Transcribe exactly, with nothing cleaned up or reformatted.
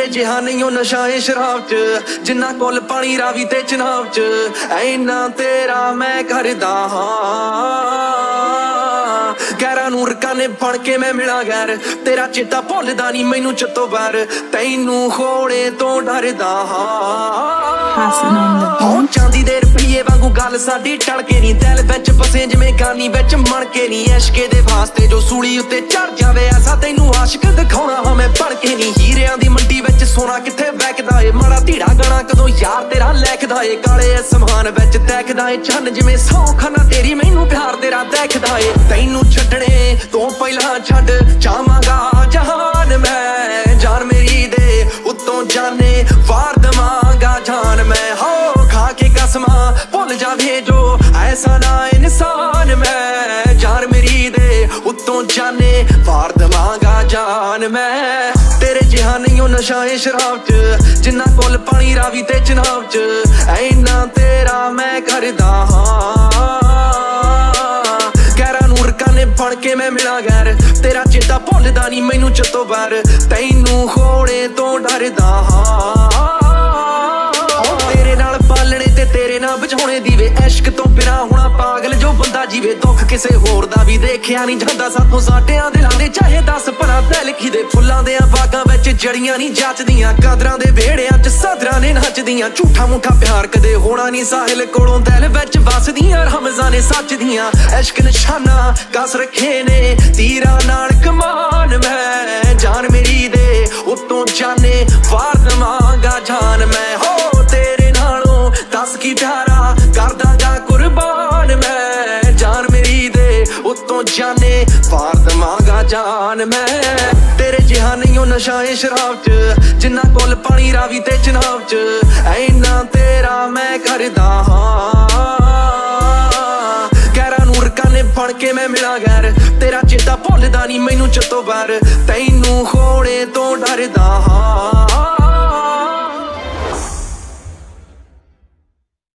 तेरे जिहा नहीं हो नशा है शराब च, जिन्ना कोल पानी रावी ते चनाव च, ऐना तेरा मैं करदा हां। गैरां नूं रकाने फड़ के मैं मिला गैर, तेरा चिट्टा भुलदा नहीं मैनू चत्तो बैर, तैनू खोड़े तो डरदा हां। चांदी दे रुपये वांगू गल साडी टलके नहीं, दिल विच बसे जिवें गानी विच मणके नहीं, इश्के दे वास्ते जो सूली उत्ते चढ़ जावे ऐसा तैनू आशिक दिखाउणा हां मैं भड़के नहीं। हीरियां दी मंडी विच सोना कित्थे वैकदा ए, माड़ा धीड़ा गाना कदों यार तेरा लैखदा ए, काले असमान विच तैकदा ए चन्न जिवें सौ खाना तेरी मैनू प्यार तेरा देखदा ए। तैनू छड्डणे तो पहला छड्ड जावांगा जहान मैं, जान मेरी दे उत्तों जाने वार दवांगा जान मैं, हो खा के कसमां भुल जावे जो ऐसा ना इंसान मैं, जान मेरी दे उत्तों जाने वार दवांगा जान मैं। तेरे जिहा नहीं हो नशा है शराब च, जिन्ना कोल पानी रावी ते चनाव च, ऐना तेरा मैं करदा हां। गैरां नूं रकाने फड़ के मैं मिला गैर, तेरा चिट्टा भुलदा नहीं मैनू चत्तो बैर, तैनू खोड़े तो डरदा हां। तेरे नाल पालने ते तेरे नाल बचाउणे दीवे, इश्क तो बिना होना पागल जो बंदा जीवे, दुख किसे होर दा भी देखिया नहीं जांदा साथों साडियां दिलां दे, चाहे दस भला दिल खिदे फुल्लां दे बागां विच जड़ियां नहीं जचदियां, कदरां दे वेड़ियां च सदरां ने नचदियां, झूठा मूठा प्यार कदे होना नहीं साहिल कोलों, दिल विच वसदियां रमज़ां ने सच दियां, इश्क निशाना कस रखे ने तीरां नाल कमान मैं, जान मेरी दे उत्तों जाने वार दवांगा जान मैं, हो तेरे नालों दस की प्यारा करदा जा कुर्बान मैं, जान मेरी दे उत्तों जाने वार दवांगा जान मैं। तेरे जिहा नहीं हो नशा है शराब च, जिन्ना कोल पानी रावी ते चनाव च, ऐना तेरा मैं करदा हां। गैरां नूं रकाने फड़ के मैं मिला गैर, तेरा चिट्टा भुलदा नहीं मैनू चत्तो बैर, तैनू खोड़े तो डरदा हां।